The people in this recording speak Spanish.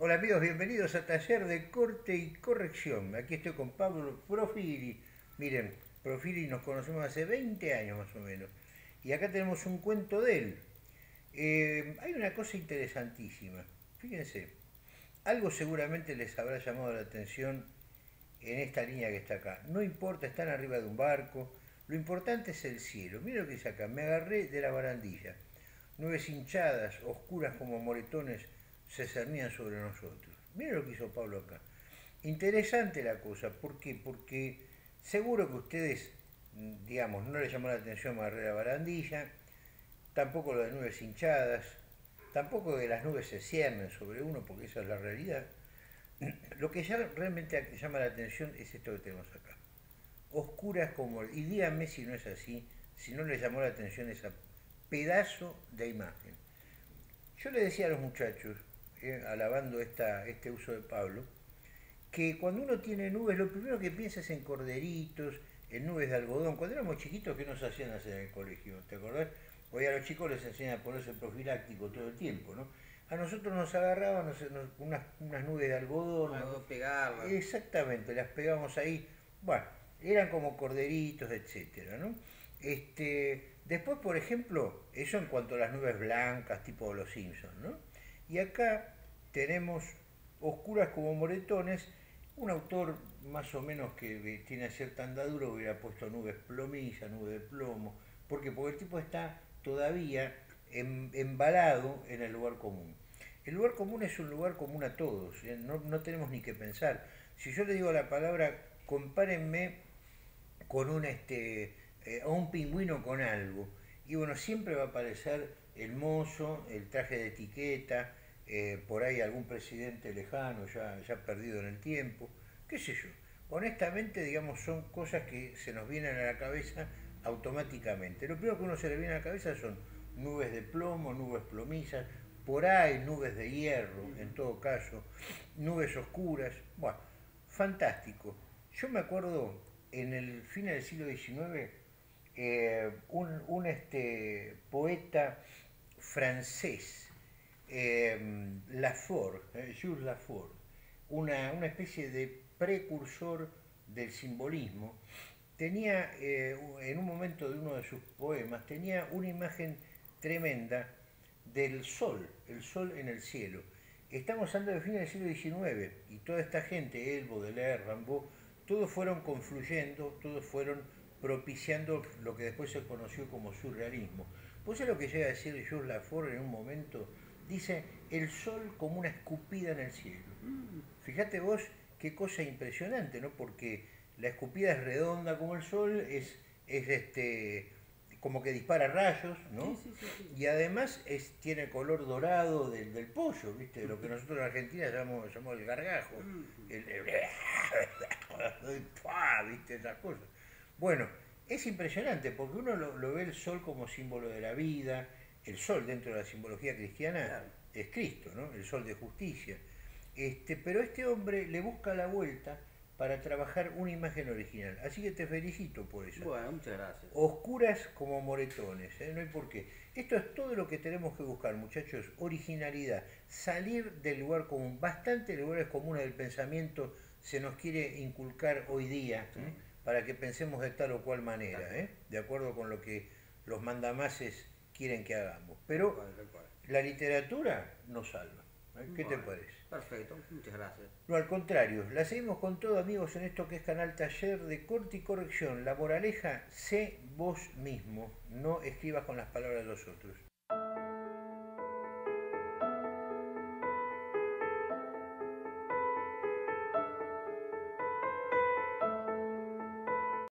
Hola amigos, bienvenidos a Taller de Corte y Corrección. Aquí estoy con Pablo Profili. Miren, Profili nos conocemos hace 20 años más o menos. Y acá tenemos un cuento de él. Hay una cosa interesantísima. Fíjense, algo seguramente les habrá llamado la atención en esta línea que está acá. No importa, están arriba de un barco. Lo importante es el cielo. Miren lo que dice acá. Me agarré de la barandilla. Nubes hinchadas, oscuras como moretones, se cernían sobre nosotros. Miren lo que hizo Pablo acá. Interesante la cosa. ¿Por qué? Porque seguro que ustedes, digamos, no les llamó la atención agarrar la barandilla, tampoco lo de nubes hinchadas, tampoco que las nubes se ciernen sobre uno, porque esa es la realidad. Lo que ya realmente llama la atención es esto que tenemos acá. Oscuras como... Y díganme si no es así, si no les llamó la atención esa pedazo de imagen. Yo le decía a los muchachos, alabando este uso de Pablo, que cuando uno tiene nubes, lo primero que piensa es en corderitos, en nubes de algodón. Cuando éramos chiquitos, ¿qué nos hacían hacer en el colegio? ¿Te acordás? Hoy a los chicos les enseñan a ponerse profiláctico todo el tiempo, ¿no? A nosotros nos agarraban unas nubes de algodón. Algo pegarlas. Exactamente, las pegamos ahí. Bueno, eran como corderitos, etcétera, ¿no? Después, por ejemplo, eso en cuanto a las nubes blancas, tipo los Simpsons, ¿no? Y acá tenemos oscuras como moretones. Un autor más o menos que tiene cierta andadura hubiera puesto nubes plomillas, nubes de plomo. ¿Por qué? Porque el tipo está todavía embalado en el lugar común. El lugar común es un lugar común a todos, ¿eh? No tenemos ni que pensar. Si yo le digo la palabra, compárenme con a un pingüino con algo. Y bueno, siempre va a aparecer el mozo, el traje de etiqueta, por ahí algún presidente lejano, ya perdido en el tiempo, qué sé yo. Honestamente, digamos, son cosas que se nos vienen a la cabeza automáticamente. Lo primero que uno se le viene a la cabeza son nubes de plomo, nubes plomizas, por ahí nubes de hierro, en todo caso, nubes oscuras. Bueno, fantástico. Yo me acuerdo en el fin del siglo XIX, un poeta francés, Lafort, Jules Lafort, una especie de precursor del simbolismo, tenía en un momento de uno de sus poemas, tenía una imagen tremenda del sol, el sol en el cielo. Estamos hablando de fines del siglo XIX y toda esta gente, él, Baudelaire, Rimbaud, todos fueron confluyendo, todos fueron propiciando lo que después se conoció como surrealismo. Pues es lo que llega a decir Jules Lafort en un momento, dice, el sol como una escupida en el cielo. Fíjate vos qué cosa impresionante, ¿no? Porque la escupida es redonda como el sol, es como que dispara rayos, Sí, ¿no? sí, sí, sí. Y además tiene color dorado del pollo, ¿viste? Lo que nosotros en Argentina llamamos el gargajo. ¿Viste? Esas cosas. Bueno, es impresionante porque uno lo ve el sol como símbolo de la vida. El sol dentro de la simbología cristiana Claro. es Cristo, ¿no? El sol de justicia. Pero este hombre le busca la vuelta para trabajar una imagen original. Así que te felicito por eso. Bueno, muchas gracias. Oscuras como moretones, ¿eh? No hay por qué. Esto es todo lo que tenemos que buscar, muchachos. Originalidad. Salir del lugar común. Bastante lugares comunes del pensamiento se nos quiere inculcar hoy día, Sí, para que pensemos de tal o cual manera, tal cual. de acuerdo con lo que los mandamases quieren que hagamos. Tal Pero cual, tal cual. la literatura nos salva. ¿Qué te Bueno, parece? perfecto, muchas gracias. No, al contrario, la seguimos con todo, amigos, en esto que es Canal Taller de Corte y Corrección. La moraleja, sé vos mismo, no escribas con las palabras de los otros.